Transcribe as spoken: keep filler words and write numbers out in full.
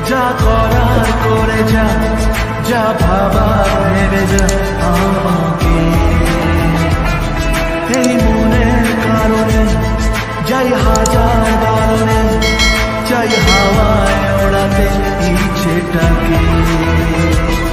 যা করার করে যা, যা ভাবার ভেবে যা আমাকে। এই মনের কারণে যাই হাজার বারণে, চাই হাওয়ায় ওড়াতে ইচ্ছেটাকে।